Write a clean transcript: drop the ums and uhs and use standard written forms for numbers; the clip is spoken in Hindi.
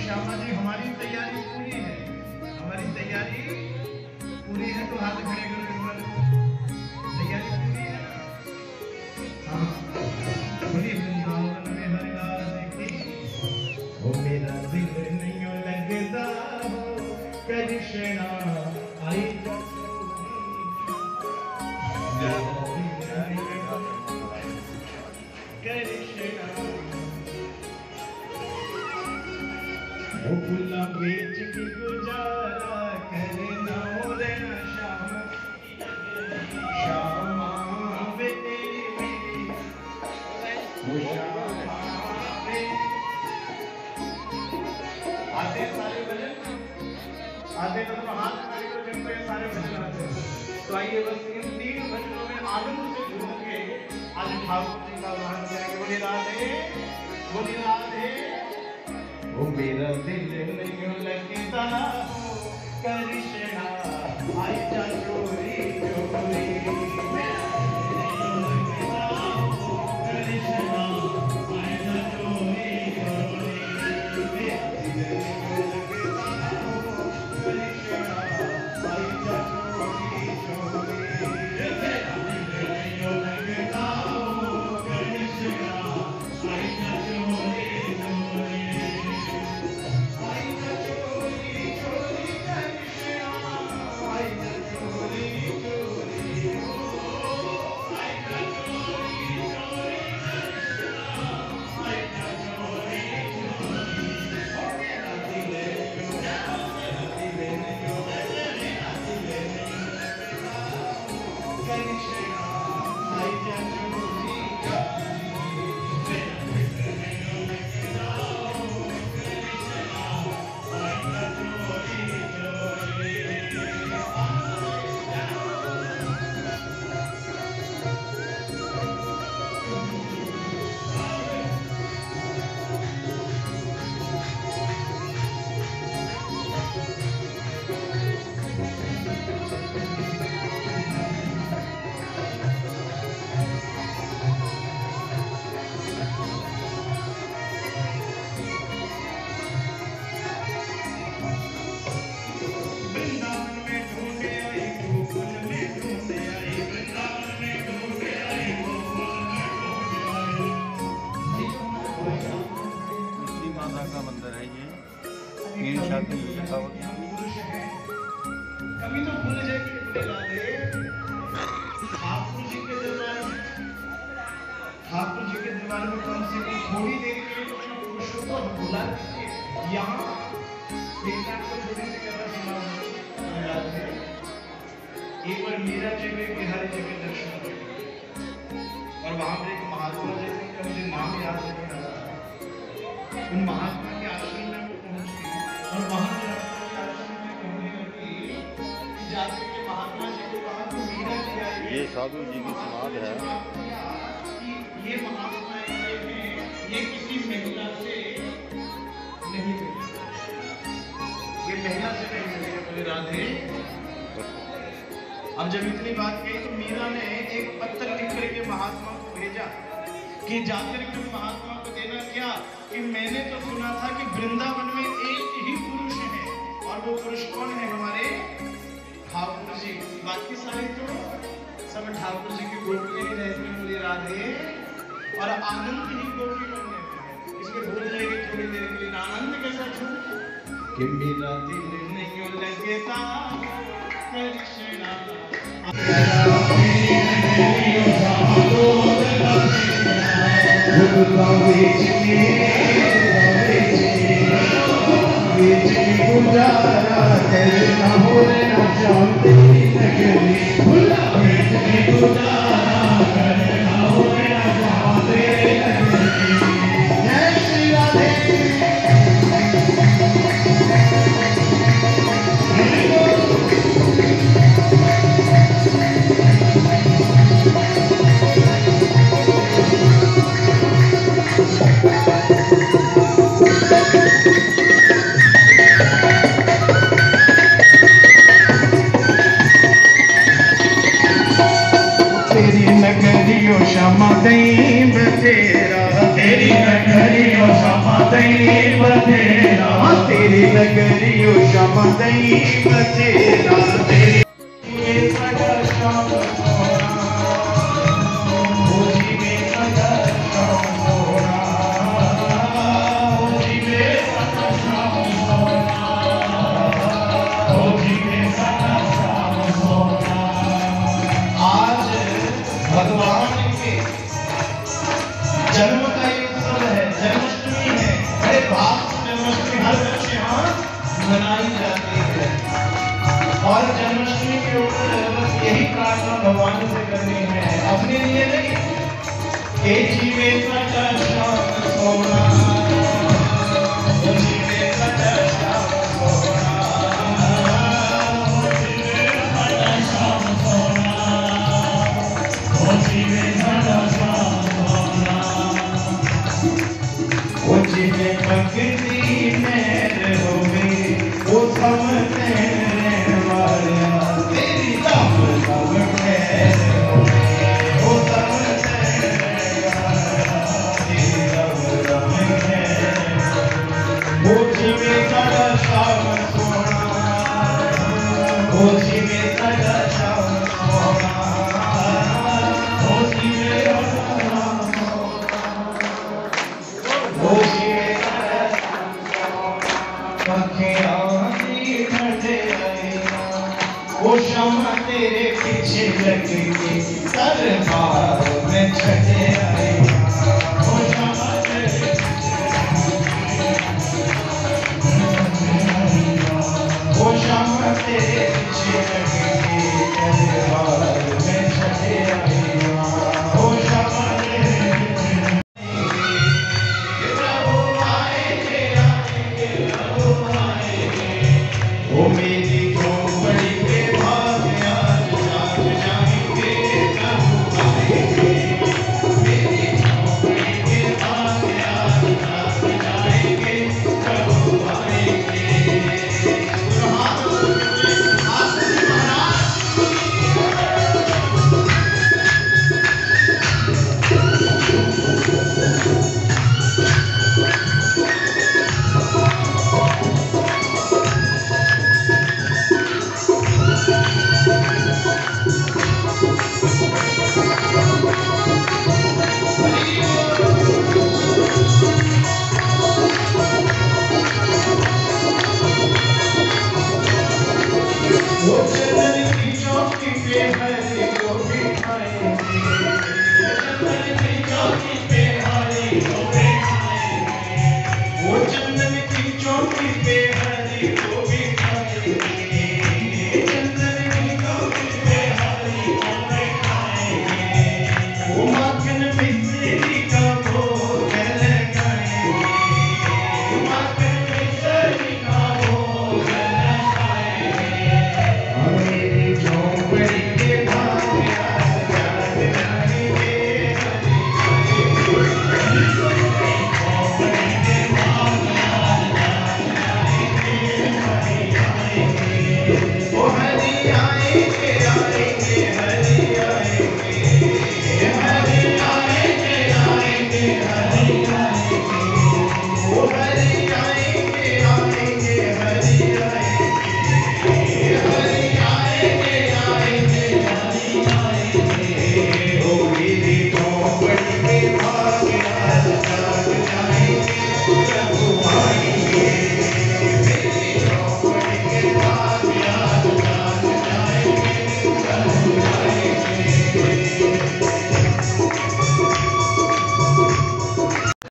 श्यामा जी हमारी तैयारी पूरी है, हमारी तैयारी पूरी है। तो हाथ खड़े करो एक बार, तैयारी पूरी है। हाँ बोलिए वृंदावन में हरिदास की। वो मेरा दिल नहीं लगता हो कृष्णा आई वो फूला बेच के गुजारा करना रे श्याम श्यामा वे तेरी वो श्यामा वे। आते सारे भजन आते तो हाथ खड़े को जब ये सारे भजन आते हैं तो आइए बस इन 3 भजनों में आनंद से झूम के आज ठाकुर जी का वर्णन करेंगे। बोले राधे बोले राधे। वो मेरा दिल नहीं लगता हो कृष्णा आई जा चोरी चोरी। मेरा दिल नहीं लगता हो कृष्णा आई जा चोरी चोरी। मेरा दिल नहीं लगता हो कृष्णा आई जा चोरी चोरी। मेरा दिल नहीं लगता हो कृष्णा आई जा चोरी चोरी। कभी तो भूल जाए कि ठाकुर जी के दरबार में कम से कम थोड़ी देर के लिए पुरुषों को बुला दीजिए। यहाँ देखना को छोटी सी कथा सुना याद है। एक बार मीरा जी में बिहारी जी के दर्शन किए और वहां पर एक महात्मा जी का मुझे नाम याद नहीं आ रहा। उन महात्मा के आश्रम में वो पहुंची और वहां जाकर के महात्मा जी को कहा तो मीरा जी आई। ये साधु जी की समाज है। ये महात्मा ये किसी महिला से नहीं मिले, ये महिला से नहीं मिले। बोले राधे। अब जब इतनी बात कही तो मीरा ने एक पत्र लिख करके महात्मा को भेजा कि जाकर के महात्मा को देना क्या कि मैंने तो सुना था कि वृंदावन में एक ही पुरुष है और वो पुरुष कौन है? हमारे ठाकुर जी। बाकी सारे तो सब ठाकुर जी की गोपियां ही रहती हैं। बोले राधे। और आनंद ही गोपी बनने में है, इसमें भूल जाएगी थोड़ी देर के लिए आनंद कैसा छूट कि मेरा दिल नहीं लगता कृष्णा। श्यामा दई बतेरा तेरी नगरियो श्यामा दई बतेरा। नगरियो श्यामा दई बसेरा तेरी ये सदा श्याम सोना होजी में सदा श्याम सोना होजी में सदा श्याम सोना होजी में सदा श्याम सोना। आज भगवान के जन्म का ये उत्सव है, जन्माष्टमी है। बड़े भाव से जन्माष्टमी हर वर्ष यहाँ मनाई जाती है और जन्माष्टमी के ऊपर बस यही प्रार्थना भगवान से करनी है, अपने लिए नहीं। के जीवे सदा श्याम सोना ओ जीवे सदा श्याम सोना ओ जीवे सदा श्याम सोना ओ जीवे सदा श्याम सोना ओ जीवे प्रकृति मेरे होवे वो सब तेरे वालिया तेरी तब तब तेरे होवे वो सब तेरे वालिया तेरी तब तब तेरे वो जीवे सदा श्याम सोना वो जीवे सदा श्याम सोना वो जीवे सदा श्याम सोना वो जीवे सदा श्याम सोना पखे वो श्यामा तेरे पीछे लगी